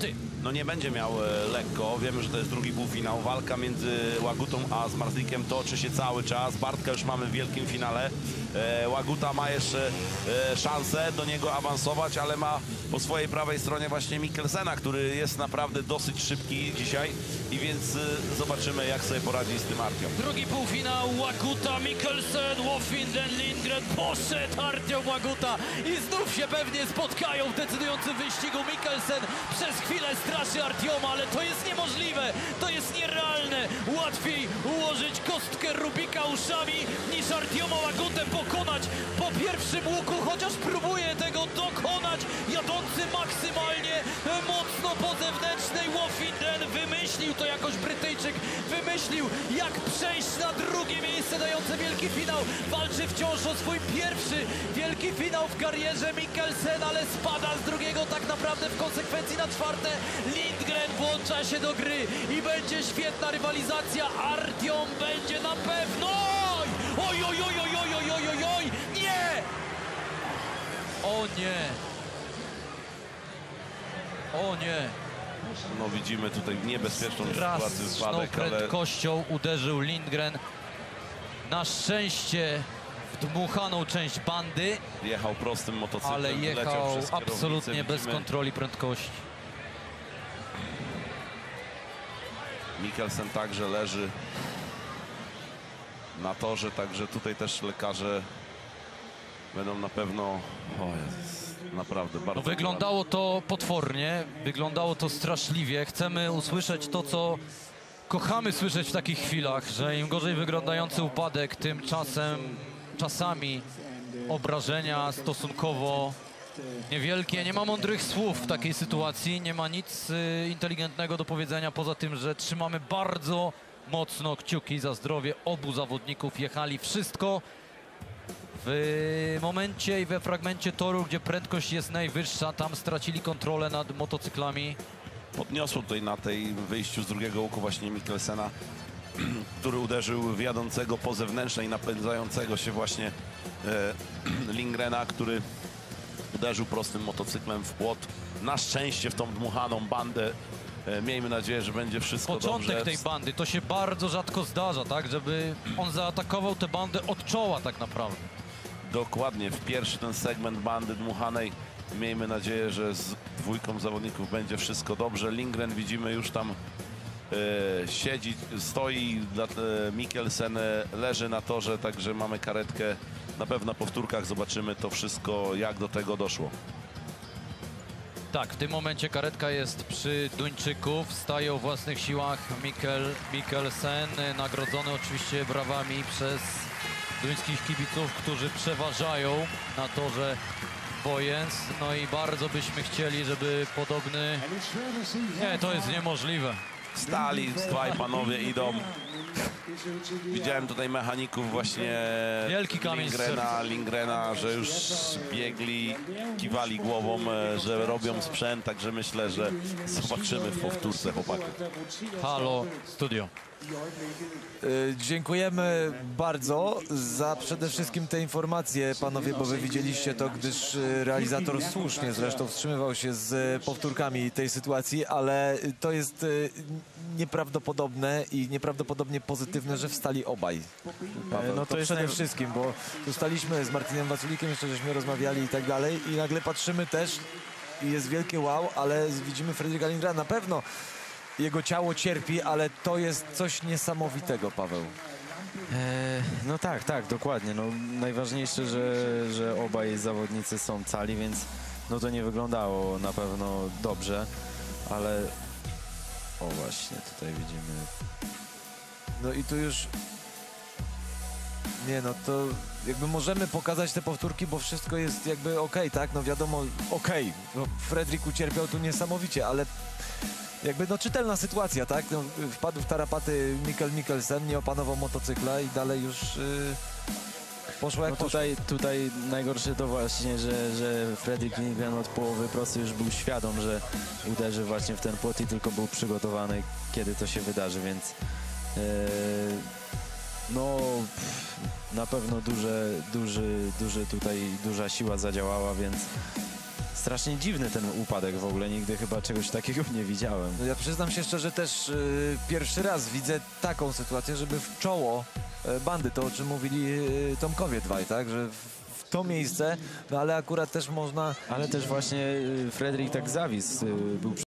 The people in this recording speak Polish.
No nie będzie miał lekko. Wiemy, że to jest drugi półfinał. Walka między Łagutą a Zmarzlikiem toczy się cały czas. Bartka już mamy w wielkim finale. Łaguta ma jeszcze szansę do niego awansować, ale ma po swojej prawej stronie właśnie Mikkelsena, który jest naprawdę dosyć szybki dzisiaj i więc zobaczymy, jak sobie poradzi z tym Artiom. Drugi półfinał, Łaguta, Mikkelsen, Wofinden, Lindgren, poszedł Artiom Łaguta i znów się pewnie spotkają w decydującym wyścigu. Mikkelsen przez chwilę straszy Artioma, ale to jest niemożliwe, to jest nierealne. Łatwiej ułożyć kostkę Rubika uszami niż Artioma Łagutę pokonać po pierwszym łuku, chociaż próbuje tego dokonać, jadący maksymalnie mocno po zewnętrznej. Wofinden wymyślił to jakoś, Brytyjczyk wymyślił, jak przejść na drugie miejsce dające wielki finał. Walczy wciąż o swój pierwszy wielki finał w karierze Mikkelsen, ale spada z drugiego tak naprawdę w konsekwencji na czwarte. Lindgren włącza się do gry i będzie świetna rywalizacja. Artiom będzie na pewno... Oj, oj, oj, oj, oj, oj, oj, oj, oj, nie! O nie! O nie! No widzimy tutaj niebezpieczną sytuację, wypadek, prędkością uderzył Lindgren. Na szczęście w dmuchaną część bandy. Jechał prostym motocyklem, ale jechał absolutnie bez widzimy. kontroli prędkości. Mikkelsen także leży na torze, także tutaj też lekarze będą na pewno... O Jezus, naprawdę bardzo... No, wyglądało to potwornie, wyglądało to straszliwie. Chcemy usłyszeć to, co kochamy słyszeć w takich chwilach, że im gorzej wyglądający upadek, tym czasami obrażenia stosunkowo niewielkie. Nie ma mądrych słów w takiej sytuacji, nie ma nic inteligentnego do powiedzenia, poza tym, że trzymamy bardzo mocno kciuki za zdrowie obu zawodników. Jechali wszystko w momencie i we fragmencie toru, gdzie prędkość jest najwyższa. Tam stracili kontrolę nad motocyklami. Podniosło tutaj na tej wyjściu z drugiego łuku właśnie Mikkelsena, który uderzył w jadącego po zewnętrznej, napędzającego się właśnie Lindgrena, który uderzył prostym motocyklem w płot. Na szczęście w tą dmuchaną bandę. Miejmy nadzieję, że będzie wszystko Początek dobrze. tej bandy, to się bardzo rzadko zdarza, tak? Żeby on zaatakował tę bandę od czoła tak naprawdę. Dokładnie, w pierwszy ten segment bandy dmuchanej. Miejmy nadzieję, że z dwójką zawodników będzie wszystko dobrze. Lindgren widzimy już tam siedzi, stoi, Mikkelsen leży na torze, także mamy karetkę. Na pewno na powtórkach zobaczymy to wszystko, jak do tego doszło. Tak, w tym momencie karetka jest przy Duńczyku, wstaje o własnych siłach Mikkelsen, nagrodzony oczywiście brawami przez duńskich kibiców, którzy przeważają na torze Wojens. No i bardzo byśmy chcieli, żeby podobny... Nie, to jest niemożliwe. Stali, dwaj panowie idą. Widziałem tutaj mechaników właśnie Wielki kamień Lindgrena, że już biegli, kiwali głową, że robią sprzęt, także myślę, że zobaczymy w powtórce chłopaki. Halo Studio. Dziękujemy bardzo za przede wszystkim te informacje, panowie, bo wy widzieliście to, gdyż realizator słusznie zresztą wstrzymywał się z powtórkami tej sytuacji, ale to jest nieprawdopodobne i nieprawdopodobnie pozytywne, że wstali obaj. Paweł, no to przede wszystkim, bo tu staliśmy z Martinem Waculikiem, jeszcze żeśmy rozmawiali i tak dalej i nagle patrzymy też i jest wielkie wow, ale widzimy Fredrika Lindgrena. Na pewno jego ciało cierpi, ale to jest coś niesamowitego, Paweł. No tak, tak, dokładnie. No, najważniejsze, że obaj zawodnicy są cali, więc no to nie wyglądało na pewno dobrze, ale o właśnie, tutaj widzimy. No i tu już... Nie no, to jakby możemy pokazać te powtórki, bo wszystko jest jakby okej, tak? No wiadomo, okej. No, Fredrik ucierpiał tu niesamowicie, ale jakby no czytelna sytuacja, tak? No, wpadł w tarapaty Mikkelsen, nie opanował motocykla i dalej już poszło jak no poszło. Tutaj najgorsze to właśnie, że Fredrik Lindgren od połowy prosty już był świadom, że uderzy właśnie w ten płot i tylko był przygotowany, kiedy to się wydarzy, więc no na pewno duża siła zadziałała, więc strasznie dziwny ten upadek w ogóle. Nigdy chyba czegoś takiego nie widziałem. No ja przyznam się szczerze, też pierwszy raz widzę taką sytuację, żeby w czoło bandy, to o czym mówili Tomkowie dwaj, tak, że w to miejsce, no ale akurat też można... Ale też właśnie Fredrik tak zawisł. Był